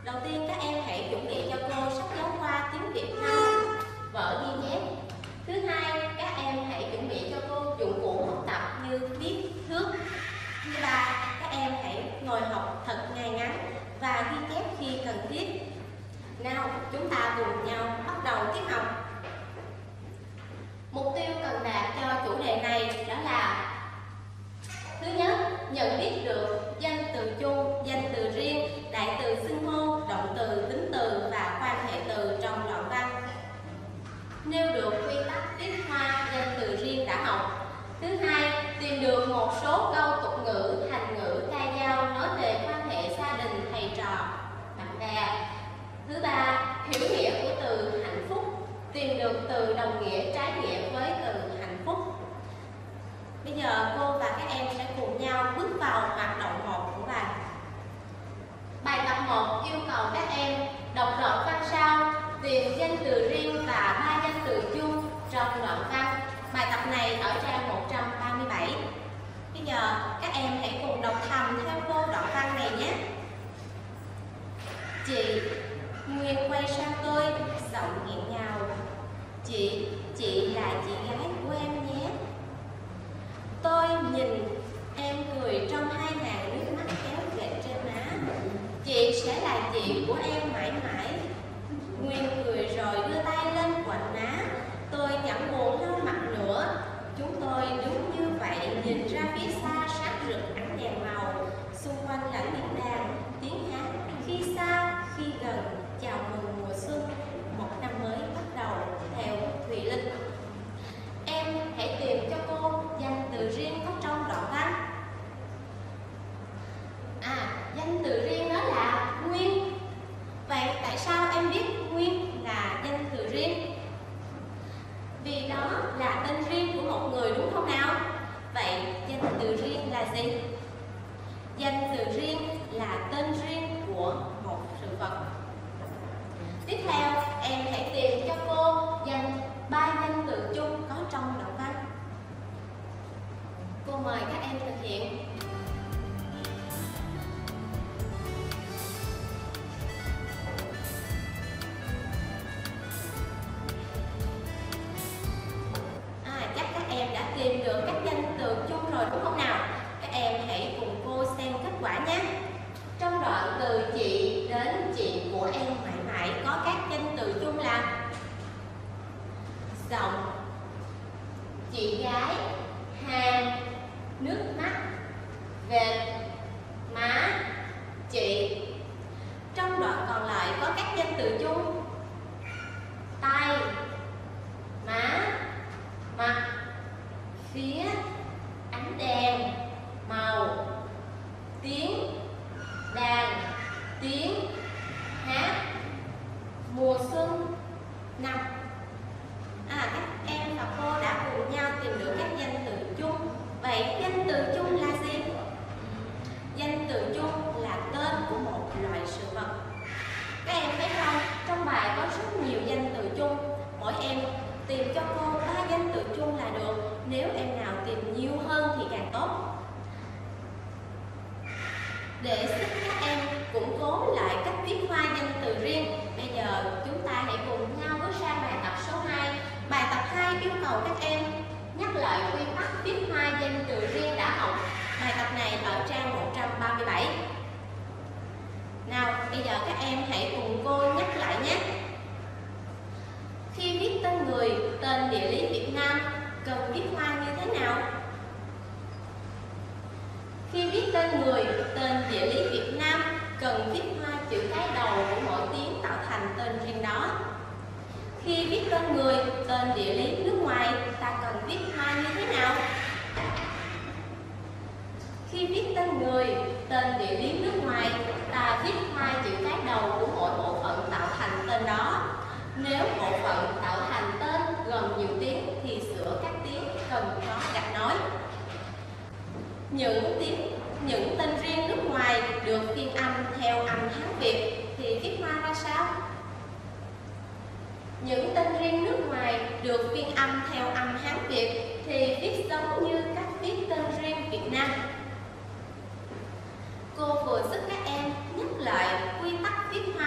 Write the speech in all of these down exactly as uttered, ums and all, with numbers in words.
Đầu tiên các em hãy chuẩn bị cho cô sách giáo khoa tiếng Việt năm, vở ghi chép. Thứ hai, các em hãy chuẩn bị cho cô dụng cụ học tập như viết, thước. Thứ ba, các em hãy ngồi học thật ngay ngắn và ghi chép khi cần thiết. Nào, chúng ta cùng nhau bắt đầu tiết học. Mục tiêu cần đạt cho chủ đề này đó là: thứ nhất, nhận biết được danh từ chung, danh từ riêng, đại từ xưng hô, động từ, tính từ và quan hệ từ trong đoạn văn. Nêu được quy tắc viết hoa danh từ riêng đã học. Thứ hai, tìm được một số câu tục ngữ, thành ngữ, ca dao nói về quan hệ gia đình, thầy trò, bạn bè. Thứ ba, hiểu nghĩa của từ hạnh phúc, tìm được từ đồng nghĩa trái nghĩa với từ hạnh phúc. Bây giờ cô và các em sẽ cùng nhau bước vào hoạt động một của bài. Bài tập một yêu cầu các em đọc đoạn văn sau, tìm danh từ riêng và ba danh từ chung trong đoạn văn. Bài tập này ở trang một trăm ba mươi bảy. Bây giờ các em hãy cùng đọc thầm theo cô đoạn văn này nhé. Chị, Nguyên quay sang tôi, giọng nghẹn ngào. Chị, chị là chị gái của em nhé. Tôi nhìn em cười trong hai hàng nước mắt kéo kẹt trên má. Chị sẽ là chị của em mãi mãi. Nguyên cười rồi đưa tay lên quạnh má. Tôi chẳng buồn lau mặt nữa. Chúng tôi đứng như vậy nhìn ra phía xa sát rực ánh đèn màu. Xung quanh là tiếng đàn, tiếng hát, khi xa, khi gần, chào mừng mùa xuân. Một năm mới bắt đầu theo Thùy Linh. Em hãy tìm cho cô danh từ riêng có trong đoạn văn. À, danh từ riêng đó là Nguyên. Vậy tại sao em biết Nguyên là danh từ riêng? Vì đó là tên riêng của một người, đúng không nào? Vậy danh từ riêng là gì? Danh từ riêng là tên riêng của một sự vật. Tiếp theo, em hãy tìm cho cô danh ba danh từ chung có trong đoạn văn. Cô mời các em thực hiện. À, chắc các em đã tìm được các danh từ chung rồi đúng không nào? Các em hãy cùng cô xem kết quả nhé. Trong đoạn từ chị đến chị của em mãi mãi có các danh từ chung là giọng, chị gái, hàng, nước mắt, vệt, má, chị. Trong đoạn còn lại có các danh từ chung tay, má, mặt, phía, ánh đèn, màu, tiếng, đàn, tiếng, hát, mùa xuân, năm. À, các em và cô đã cùng nhau tìm được các danh từ chung. Vậy danh từ chung là gì? Danh từ chung là tên của một loại sự vật. Các em thấy không? Trong bài có rất nhiều danh từ chung. Mỗi em tìm cho cô ba danh từ chung là được. Nếu em nào tìm nhiều hơn thì càng tốt. Để giúp các em củng cố lại cách viết hoa danh từ riêng, bây giờ chúng ta hãy cùng nhau bước sang bài tập số hai. Bài tập hai yêu cầu các em nhắc lại quy tắc viết hoa danh từ riêng đã học. Bài tập này ở trang một trăm ba mươi bảy. Nào, bây giờ các em hãy cùng cô nhắc lại nhé. Khi viết tên người, tên địa lý Việt Nam, cần viết hoa như thế nào? Khi viết tên người, tên địa lý Việt Nam, cần viết hoa chữ cái đầu của mỗi tiếng tạo thành tên riêng đó. Khi viết tên người, tên địa lý nước ngoài, ta cần viết hoa như thế nào? Khi viết tên người, tên địa lý nước ngoài, ta viết hoa chữ cái đầu của mỗi bộ phận tạo thành tên đó. Nếu bộ phận tạo thành tên gồm nhiều tiếng thì sửa các tiếng cần có gạch nối. Những tiếng, những tên riêng nước ngoài được phiên âm theo âm Hán Việt thì viết hoa ra sao? Những tên riêng nước ngoài được phiên âm theo âm Hán Việt thì viết giống như cách viết tên riêng Việt Nam. Cô vừa giúp các em nhắc lại quy tắc viết hoa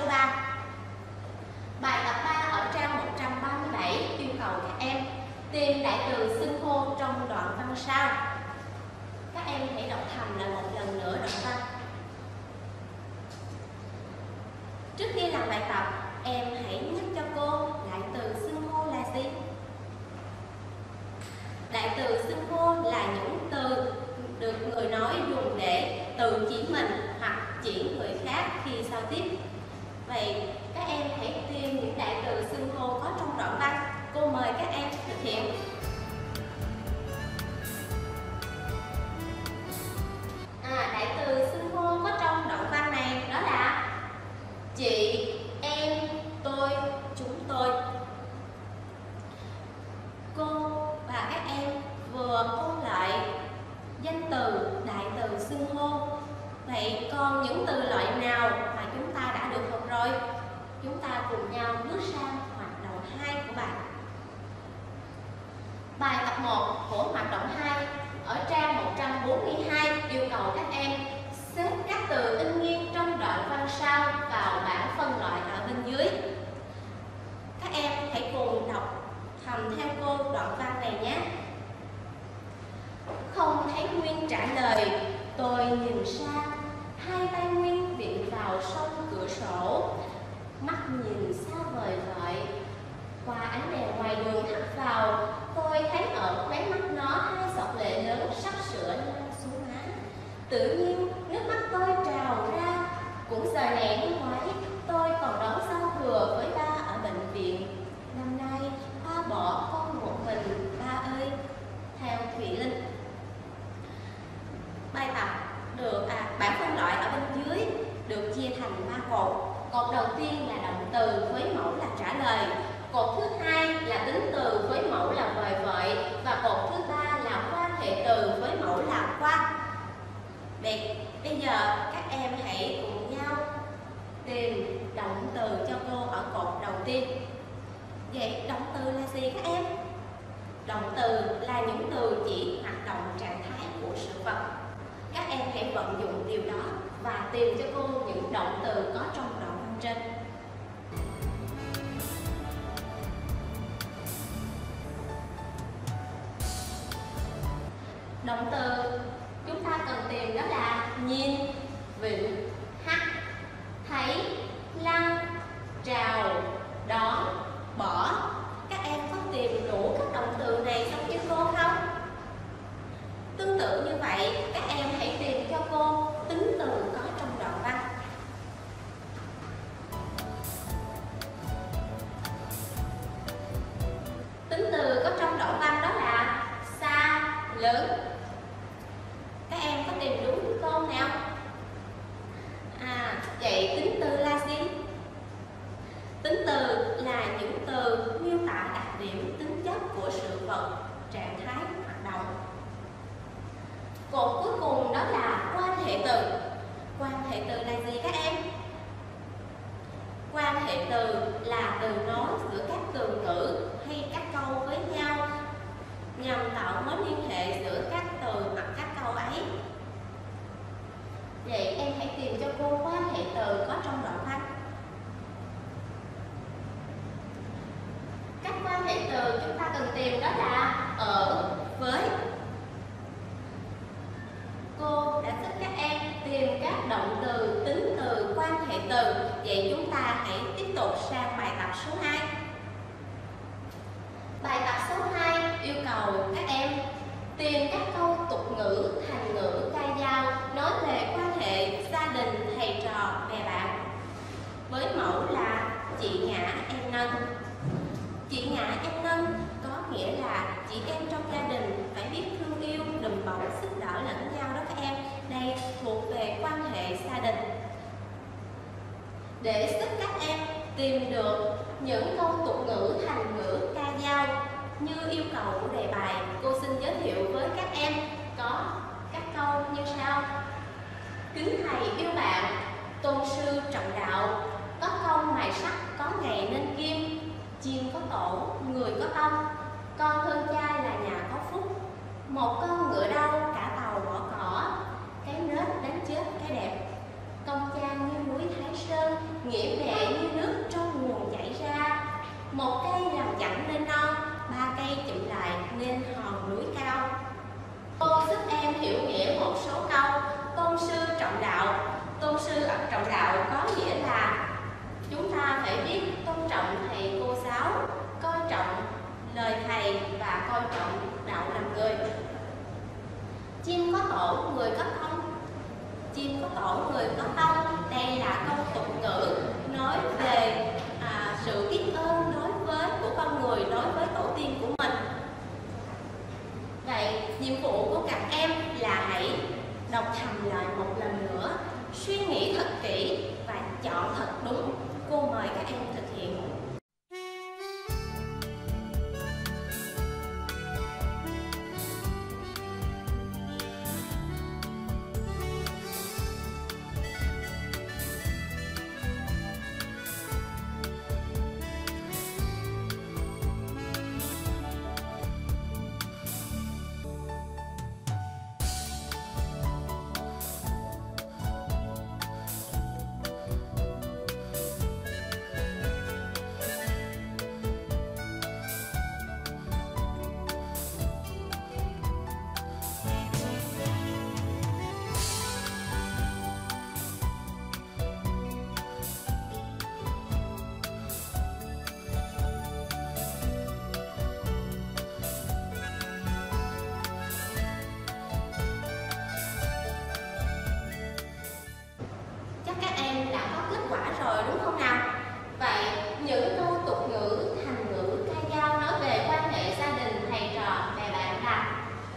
ba. Bài tập ba ở trang một trăm ba mươi bảy yêu cầu các em tìm đại từ xưng hô trong đoạn văn sau. Các em hãy đọc thầm lại một lần nữa đoạn văn. Trước khi làm bài tập, em hãy nhắc cho cô đại từ xưng hô là gì? Đại từ xưng hô là những từ được người nói dùng để tự chỉ mình hoặc chỉ người khác khi giao tiếp. Vậy các em hãy tìm những đại từ xưng hô có trong đoạn văn. Cô mời các em thực hiện. À, đại từ xưng hô có trong đoạn văn này đó là chị, em, tôi, chúng tôi. Cô và các em vừa ôn lại danh từ, đại từ xưng hô. Vậy còn những từ loại nào mà chúng ta đã được học rồi? Chúng ta cùng nhau bước sang hoạt động hai của bài. Bài tập một của hoạt động hai ở trang một trăm bốn mươi hai yêu cầu các em xếp các từ in nghiêng trong đoạn văn sau vào bảng phân loại ở bên dưới. Các em hãy cùng đọc thầm theo cô đoạn văn này nhé. Không thấy Nguyên trả lời, tôi nhìn sang, hai tay Nguyên viện vào song cửa sổ, mắt nhìn xa vời vợi. Qua ánh đèn ngoài đường hắt vào, tôi thấy ở khóe mắt nó hai giọt lệ lớn sắp sửa lăn xuống má. Tự nhiên nước mắt tôi trào ra. Cũng giờ này năm ngoái, tôi còn đón giao thừa với ba ở bệnh viện. Năm nay ba bỏ con một mình, ba ơi. Theo Thùy Linh. Bài tập được à, bảng phân loại ở bên dưới được chia thành ba cột. Cột đầu tiên là động từ với mẫu là trả lời. Cột thứ hai là tính từ với mẫu là vời vợi. Và cột thứ ba là quan hệ từ với mẫu là qua. Vậy bây giờ các em hãy cùng nhau tìm động từ cho cô ở cột đầu tiên. Vậy động từ là gì các em? Động từ là những từ chỉ hoạt động trạng thái của sự vật. Các em hãy vận dụng điều đó và tìm cho cô những động từ có trong đoạn văn trên. Động từ chúng ta cần tìm đó là nhìn, vịnh, hắt, thấy, lăn, trào, đón, bỏ. Các em có tìm đủ các động từ này trong chữ cô không? Tương tự như vậy, các em hãy tìm cho cô tính từ có trong đoạn văn. Tính từ có trong đoạn văn đó là xa, lớn. Các em có tìm đúng câu nào? À, vậy tính từ là gì? Tính từ là những từ miêu tả đặc điểm tính chất của sự vật, trạng thái, hoạt động. Cột cuối cùng đó là quan hệ từ. Quan hệ từ là gì các em? Quan hệ từ là từ nối giữa các từ ngữ hay các câu với nhau nhằm tạo mối liên hệ giữa các từ hoặc các câu ấy. Vậy em hãy tìm cho cô quan hệ từ có trong đoạn văn. Các quan hệ từ chúng ta cần tìm đó là ở, với. Cô đã giúp các em tìm các động từ, tính từ, quan hệ từ. Vậy chúng ta hãy tiếp tục sang bài tập số hai. Bài tập số hai yêu cầu các em tìm các câu tục ngữ, thành ngữ, ca dao nói về quan hệ gia đình, thầy trò, bè bạn. Với mẫu là chị Ngã em Nân. Chị Ngã em Nân có nghĩa là chị em trong gia đình phải biết thương yêu, đùm bọc, giúp đỡ lẫn nhau đó các em. Đây thuộc về quan hệ gia đình. Để giúp các em tìm được những câu tục ngữ, thành ngữ, ca dao như yêu cầu của đề bài, cô xin giới thiệu với các em có các câu như sau. Kính thầy yêu bạn, tôn sư trọng đạo, có công mài sắt, có ngày nên kim, chim có tổ, người có tâm, con thương cha là nhà có phúc, một con ngựa đau cả tàu bỏ cỏ, cái nết đánh chết cái đẹp, công cha như núi Thái Sơn, nghĩa mẹ người có tâm. Đây là câu tục ngữ nói về à, sự biết ơn đối với của con người đối với tổ tiên của mình. Vậy nhiệm vụ của các em là hãy đọc thầm lại một lần nữa, suy nghĩ thật kỹ và chọn thật đúng. Cô mời các em thực hiện. Đúng không nào? Vậy những câu tục ngữ, thành ngữ, ca dao nói về quan hệ gia đình, thầy trò, bè bạn là: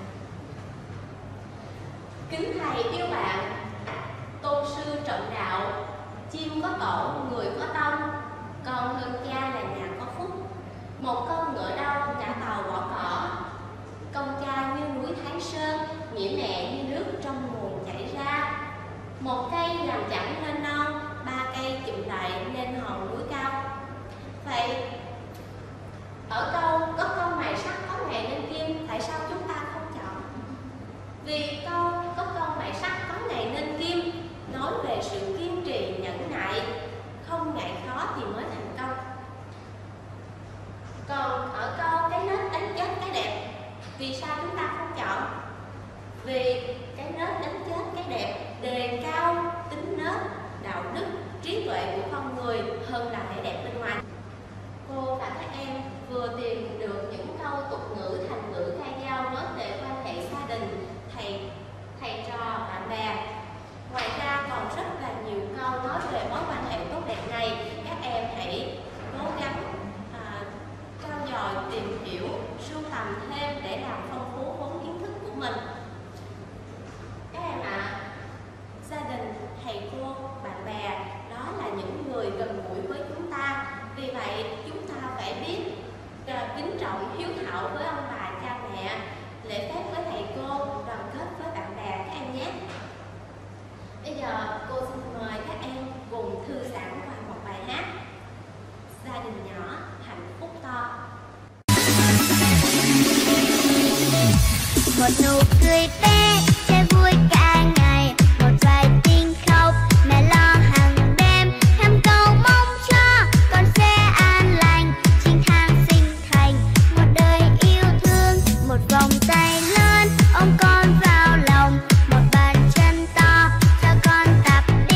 kính thầy yêu bạn, tôn sư trọng đạo, chim có tổ, người có tâm, con hơn cha là nhà có phúc, một con ngựa đâu cả tàu bỏ cỏ, công cha như núi Thái Sơn, nghĩa mẹ như nước trong nguồn chảy ra, một cây làm chẳng nên non, ba cây chụm lại lên hòn núi cao. Vậy ở câu có câu mài sắt có ngày nên kim, tại sao chúng ta không chọn? Vì câu có câu mài sắt có ngày nên kim nói về sự kiên trì, nhẫn nại, không ngại khó thì mới thành công. Còn ở câu cái nết đánh chết cái đẹp, vì sao chúng ta không chọn? Vì cái nết đánh chết cái đẹp đề cao tính nết, đạo đức, trí tuệ của con người hơn là vẻ đẹp bên ngoài. Cô và các em vừa tìm được những câu tục ngữ, thành ngữ, ca dao nói về quan hệ gia đình, thầy, thầy trò, bạn bè. Ngoài ra còn rất là nhiều câu nói về mối quan hệ tốt đẹp này. Các em hãy cố gắng à, trau dồi, tìm hiểu, sưu tầm thêm để làm phong phú vốn kiến thức của mình. Các em ạ, à, gia đình, thầy cô, bạn bè đó là những người gần gũi với chúng ta. Vì vậy chúng ta phải biết uh, kính trọng, hiếu thảo với ông bà, cha mẹ, lễ phép với thầy cô, đoàn kết với bạn bè các em nhé. Bây giờ cô xin mời các em cùng thư giãn qua một bài hát Gia đình nhỏ, hạnh phúc to. Một nụ cười bé sẽ vui cả ngày, một vài tiếng khóc mẹ lo hàng đêm, em cầu mong cho con sẽ an lành, chính tháng sinh thành một đời yêu thương, một vòng tay lớn ôm con vào lòng, một bàn chân to cho con tập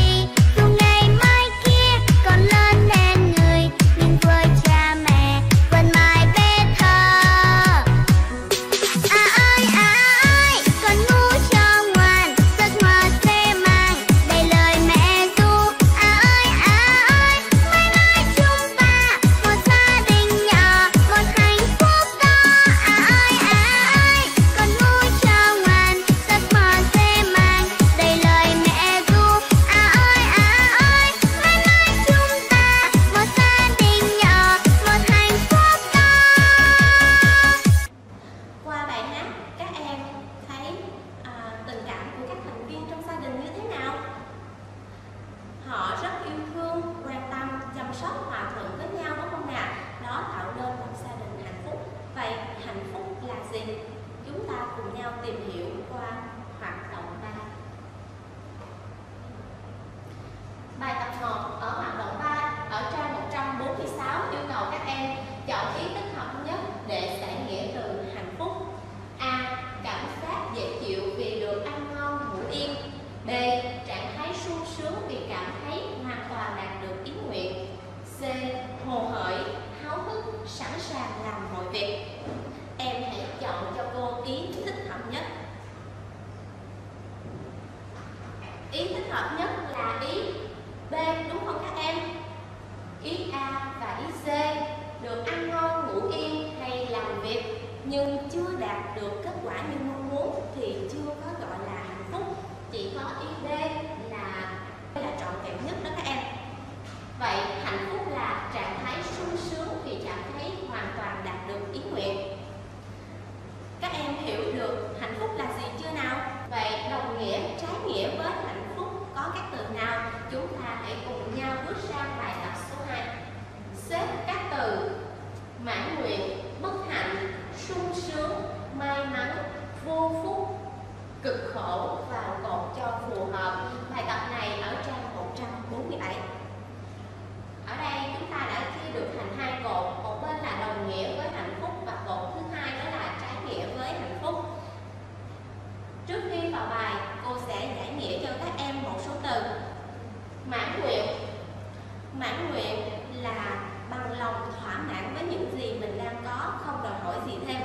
Mãn nguyện là bằng lòng thỏa mãn với những gì mình đang có, không đòi hỏi gì thêm.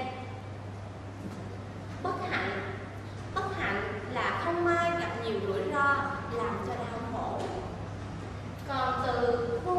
Bất hạnh Bất hạnh là không may gặp nhiều rủi ro làm cho đau khổ. Còn từ vui